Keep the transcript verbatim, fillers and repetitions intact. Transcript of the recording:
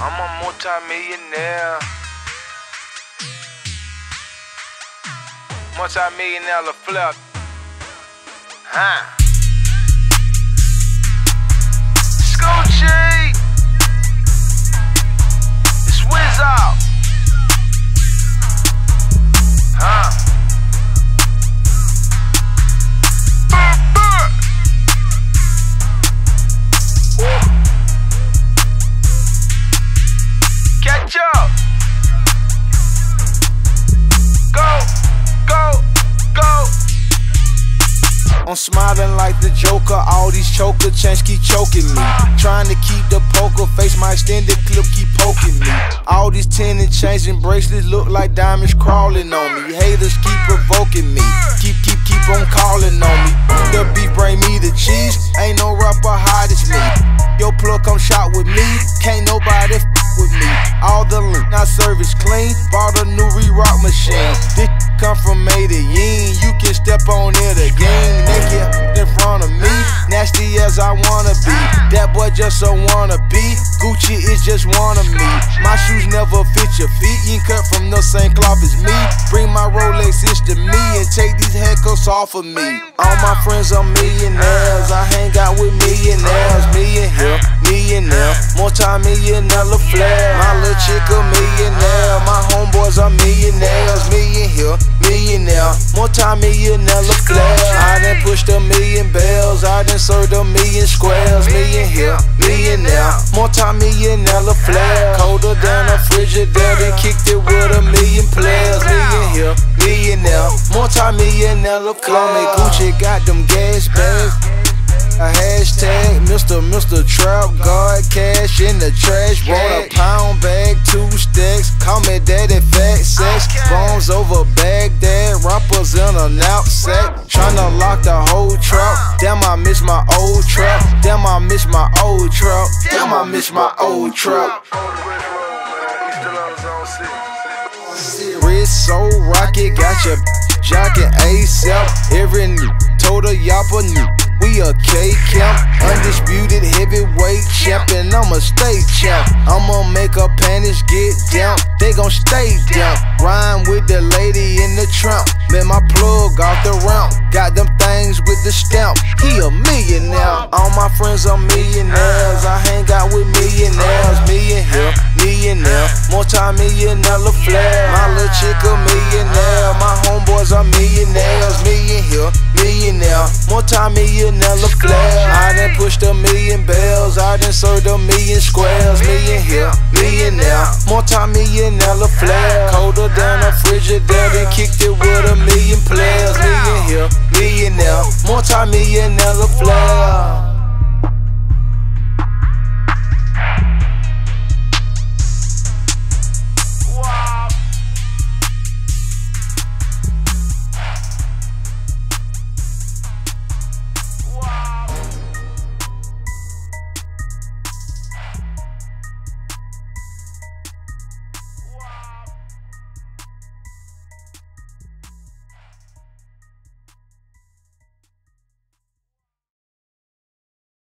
I'm a multi-millionaire. Multi-millionaire Laflare. Huh? Scoochie. It's Wiz out. Huh? Catch up. Go, go, go. I'm smiling like the Joker. All these choker chains keep choking me. Trying to keep the poker face, my extended clip keep poking me. All these ten and chains and bracelets look like diamonds crawling on me. Haters keep provoking me. Keep, keep, keep on calling on me. The beef bring me the cheese. Ain't no rapper hot as me. Yo plug come shot with me. Can't nobody f with me. All the link, I service clean. Bought a new re-rock machine. This come from Medellin. You can step on it again. Naked in front of me. Nasty as I wanna be. That boy just a wanna be. Gucci is just one of me. My shoes never fit your feet. You ain't cut from the same cloth as me. Bring my Rolexes to me and take these handcuffs off of me. All my friends are millionaires. I hang out with millionaires. Me and here, millionaire. Multi-millionaire Laflare. My little chick a millionaire. My homeboys are millionaires. Me and here, millionaire. Multi-millionaire Laflare. I done pushed a million bells. I done served a million squares. Me and here, millionaire. Multi-millionaire Laflare. Colder than a Frigidaire. Then kicked it with a million players. Me and here, millionaire. Multi-millionaire Laflare. Call me Gucci, got them gas bags. A hashtag, Mister Mister Trap God, cash in the trash bag. A pound bag, two stacks. Call me daddy, fat sex. Bones over Baghdad, rappers in a knapsack. Tryna lock the whole trap. Damn, I miss my old trap. Damn, I miss my old trap. Damn, I miss my old trap. Wrist so rocket, got your jockin' ASAP. Every new told a yapper new. We a K-camp, undisputed heavyweight champion. I'm a state champ. I'ma make her panties get down. They gon' stay down. Rhyme with the lady in the trunk. Man, my plug off the ramp. Got them things with the stamp. He a millionaire. All my friends are millionaires. I hang out with millionaires. Me and here, millionaire. Multi-millionaire Laflare. My little chick a millionaire. My homeboys are millionaires. Me and here, millionaire. Multi-millionaire Laflare. I done pushed a million bells. I done served a million squares. Me and here, millionaire. Multi-millionaire Laflare. Colder than a Frigidaire. Then kicked it with a million players. Me and here, millionaire. Multi-millionaire Laflare.